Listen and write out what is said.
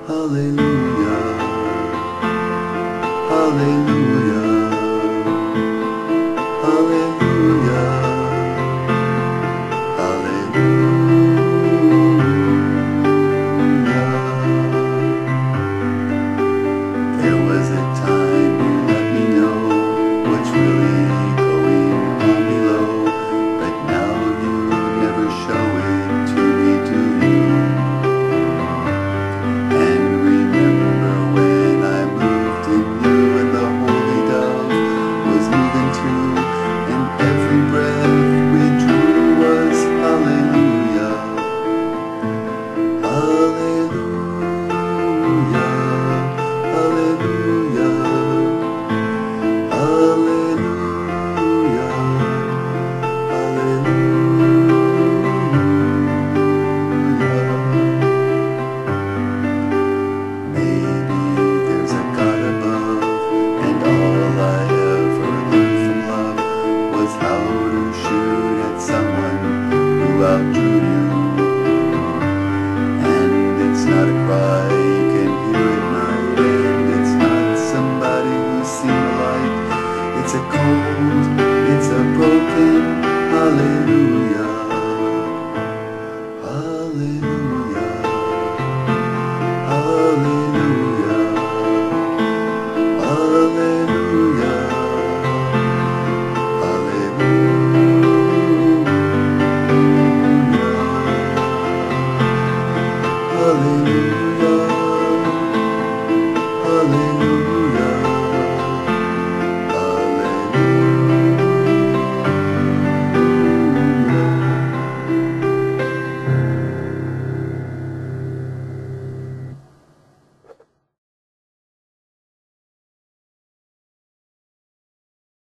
Hallelujah, hallelujah, hallelujah, hallelujah. There was a time you let me know what's really going on below, but now you never show it to me, do you? And remember when I moved in you and the Holy Dove was moving too, and every breath we drew was hallelujah, hallelujah, hallelujah, hallelujah, hallelujah. Maybe there's a God above, and all I ever learned from love was how to shoot at someone who outdrew you. And it's not a cry you can hear at night, and it's not somebody who's seen the light. It's a cold, it's a broken hallelujah, hallelujah, hallelujah, hallelujah, hallelujah, hallelujah.